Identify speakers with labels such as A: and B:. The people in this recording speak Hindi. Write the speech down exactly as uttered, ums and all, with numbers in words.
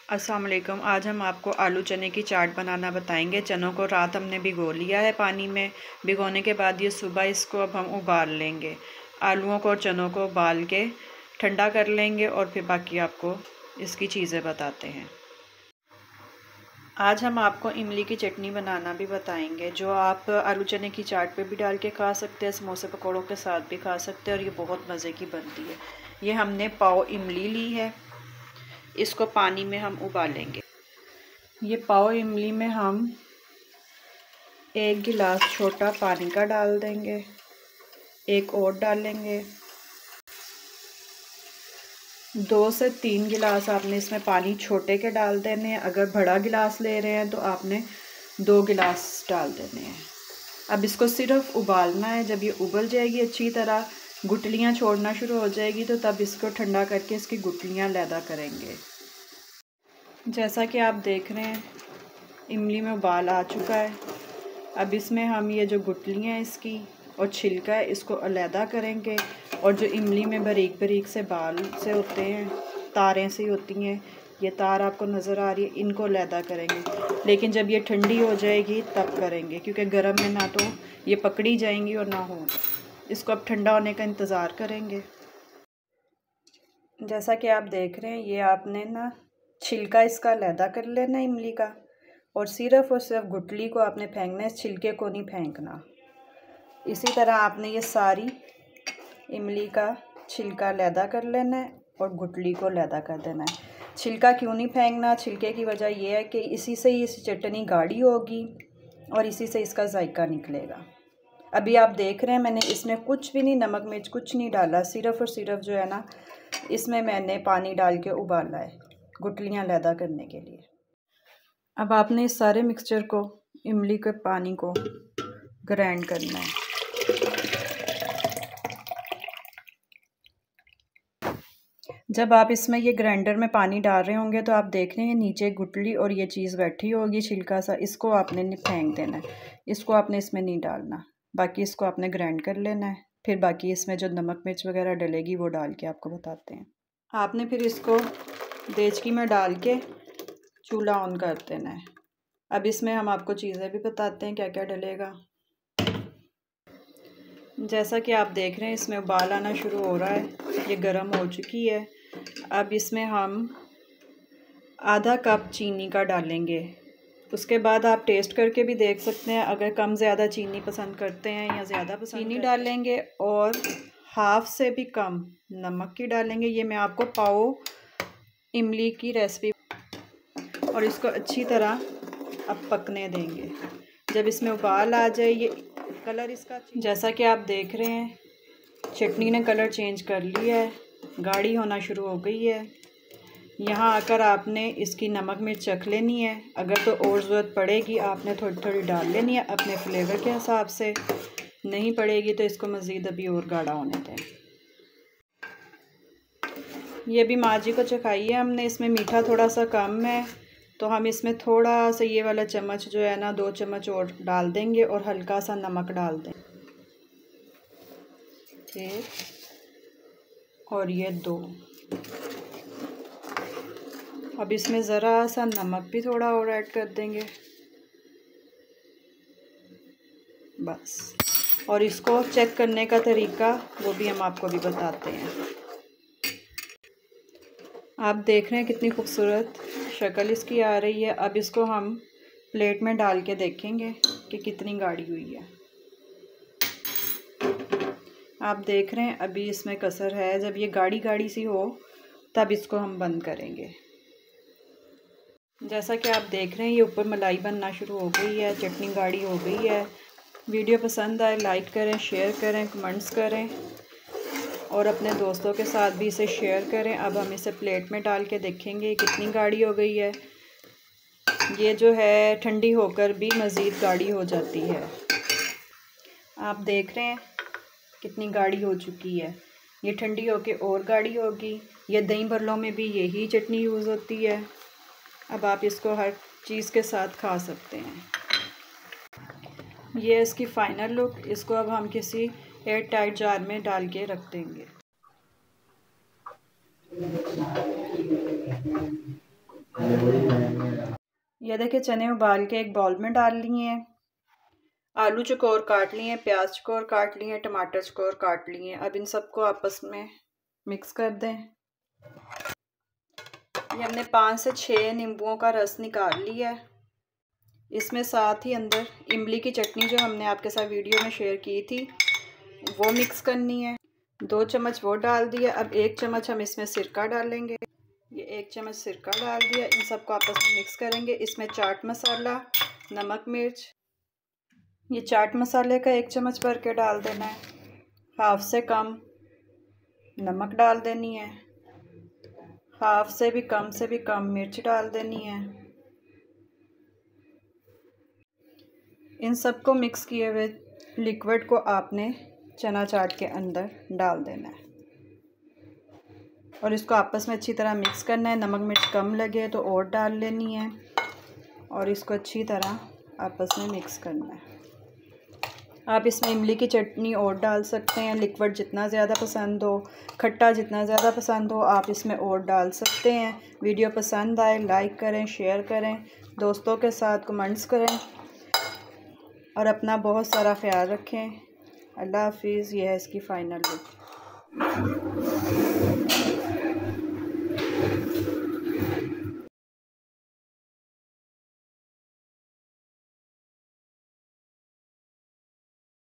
A: अस्सलाम वालेकुम। आज हम आपको आलू चने की चाट बनाना बताएंगे। चनों को रात हमने भिगो लिया है पानी में। भिगोने के बाद ये सुबह इसको अब हम उबाल लेंगे। आलूओं को और चनों को उबाल के ठंडा कर लेंगे और फिर बाकी आपको इसकी चीज़ें बताते हैं। आज हम आपको इमली की चटनी बनाना भी बताएंगे, जो आप आलू चने की चाट पे भी डाल के खा सकते हैं, समोसे पकौड़ों के साथ भी खा सकते हैं और ये बहुत मज़े की बनती है। ये हमने पाव इमली ली है, इसको पानी में हम उबालेंगे। ये पाव इमली में हम एक गिलास छोटा पानी का डाल देंगे, एक और डालेंगे। दो से तीन गिलास आपने इसमें पानी छोटे के डाल देने हैं। अगर बड़ा गिलास ले रहे हैं तो आपने दो गिलास डाल देने हैं। अब इसको सिर्फ उबालना है। जब ये उबल जाएगी अच्छी तरह, गुठलियाँ छोड़ना शुरू हो जाएगी, तो तब इसको ठंडा करके इसकी गुठलियाँ लैदा करेंगे। जैसा कि आप देख रहे हैं इमली में उबाल आ चुका है। अब इसमें हम ये जो गुठलियाँ हैं इसकी और छिलका है, इसको अलहदा करेंगे। और जो इमली में बारीक बारीक से बाल से होते हैं, तारें से होती हैं, ये तार आपको नज़र आ रही है, इनको अलहदा करेंगे। लेकिन जब ये ठंडी हो जाएगी तब करेंगे, क्योंकि गर्म में ना तो ये पकड़ी जाएंगी और ना हो। इसको अब ठंडा होने का इंतज़ार करेंगे। जैसा कि आप देख रहे हैं, ये आपने ना छिलका इसका अलहदा कर लेना इमली का, और सिर्फ़ और सिर्फ गुठली को आपने फेंकना है, छिलके को नहीं फेंकना। इसी तरह आपने ये सारी इमली का छिलका अलहदा कर लेना है और गुठली को अलहदा कर देना है। छिलका क्यों नहीं फेंकना? छिलके की वजह यह है कि इसी से ही इस चटनी गाढ़ी होगी और इसी से इसका जायका निकलेगा। अभी आप देख रहे हैं मैंने इसमें कुछ भी नहीं, नमक मिर्च कुछ नहीं डाला, सिर्फ़ और सिर्फ जो है ना इसमें मैंने पानी डाल के उबाला है गुठलियाँ अलहदा करने के लिए। अब आपने इस सारे मिक्सचर को, इमली के पानी को ग्राइंड करना है। जब आप इसमें ये ग्राइंडर में पानी डाल रहे होंगे तो आप देख रहे हैं नीचे गुठली और ये चीज़ बैठी होगी छिलका सा, इसको आपने फेंक देना है। इसको आपने इसमें नहीं डालना, बाकी इसको आपने ग्राइंड कर लेना है। फिर बाकी इसमें जो नमक मिर्च वगैरह डलेगी वो डाल के आपको बताते हैं। आपने फिर इसको देचकी में डाल के चूल्हा ऑन कर देना है। अब इसमें हम आपको चीज़ें भी बताते हैं क्या क्या डलेगा। जैसा कि आप देख रहे हैं इसमें उबाल आना शुरू हो रहा है, ये गर्म हो चुकी है। अब इसमें हम आधा कप चीनी का डालेंगे। उसके बाद आप टेस्ट करके भी देख सकते हैं, अगर कम ज़्यादा चीनी पसंद करते हैं या ज़्यादा पसंद चीनी डालेंगे, और हाफ़ से भी कम नमक की डालेंगे। ये मैं आपको पाव इमली की रेसिपी, और इसको अच्छी तरह अब पकने देंगे। जब इसमें उबाल आ जाए, ये कलर इसका, जैसा कि आप देख रहे हैं चटनी ने कलर चेंज कर लिया है, गाढ़ी होना शुरू हो गई है। यहाँ आकर आपने इसकी नमक मिर्च चख लेनी है। अगर तो और ज़रूरत पड़ेगी आपने थोड़ी थोड़ी डाल लेनी है अपने फ्लेवर के हिसाब से, नहीं पड़ेगी तो इसको मज़ीद अभी और गाढ़ा होने दें। ये भी माँ जी को चखाई है हमने, इसमें मीठा थोड़ा सा कम है तो हम इसमें थोड़ा सा ये वाला चम्मच जो है ना, दो चम्मच और डाल देंगे और हल्का सा नमक डाल दें। एक और ये दो। अब इसमें ज़रा सा नमक भी थोड़ा और ऐड कर देंगे बस। और इसको चेक करने का तरीका वो भी हम आपको भी बताते हैं। आप देख रहे हैं कितनी खूबसूरत शक्ल इसकी आ रही है। अब इसको हम प्लेट में डाल के देखेंगे कि कितनी गाढ़ी हुई है। आप देख रहे हैं अभी इसमें कसर है। जब ये गाढ़ी गाढ़ी सी हो तब इसको हम बंद करेंगे। जैसा कि आप देख रहे हैं ये ऊपर मलाई बनना शुरू हो गई है, चटनी गाढ़ी हो गई है। वीडियो पसंद आए लाइक करें, शेयर करें, कमेंट्स करें और अपने दोस्तों के साथ भी इसे शेयर करें। अब हम इसे प्लेट में डाल के देखेंगे कितनी गाढ़ी हो गई है। ये जो है ठंडी होकर भी मज़ीद गाढ़ी हो जाती है। आप देख रहे हैं कितनी गाढ़ी हो चुकी है। ये ठंडी होके और गाढ़ी होगी। ये दही भल्लों में भी यही चटनी यूज़ होती है। अब आप इसको हर चीज़ के साथ खा सकते हैं। ये इसकी फ़ाइनल लुक। इसको अब हम किसी एयर टाइट जार में डाल के रख देंगे। ये देखिए चने उबाल के एक बाउल में डाल लिए हैं। आलू चकोर काट लिए हैं, प्याज चकोर काट लिए हैं, टमाटर चकोर काट लिए हैं। अब इन सबको आपस में मिक्स कर दें। ये हमने पाँच से छः नींबुओं का रस निकाल लिया है। इसमें साथ ही अंदर इमली की चटनी जो हमने आपके साथ वीडियो में शेयर की थी वो मिक्स करनी है। दो चम्मच वो डाल दिया। अब एक चम्मच हम इसमें सिरका डालेंगे। ये एक चम्मच सिरका डाल दिया। इन सबको आपस में मिक्स करेंगे। इसमें चाट मसाला, नमक, मिर्च, ये चाट मसाले का एक चम्मच भर के डाल देना है। हाफ से कम नमक डाल देनी है। हाफ से भी कम से भी कम मिर्च डाल देनी है। इन सबको मिक्स किए हुए लिक्विड को आपने चना चाट के अंदर डाल देना है और इसको आपस में अच्छी तरह मिक्स करना है। नमक मिर्च कम लगे तो और डाल लेनी है और इसको अच्छी तरह आपस में मिक्स करना है। आप इसमें इमली की चटनी और डाल सकते हैं। लिक्विड जितना ज़्यादा पसंद हो, खट्टा जितना ज़्यादा पसंद हो, आप इसमें और डाल सकते हैं। वीडियो पसंद आए लाइक करें, शेयर करें, दोस्तों के साथ कमेंट्स करें और अपना बहुत सारा ख्याल रखें। अल्लाह हाफिज़। यह है इसकी फ़ाइनल लुक।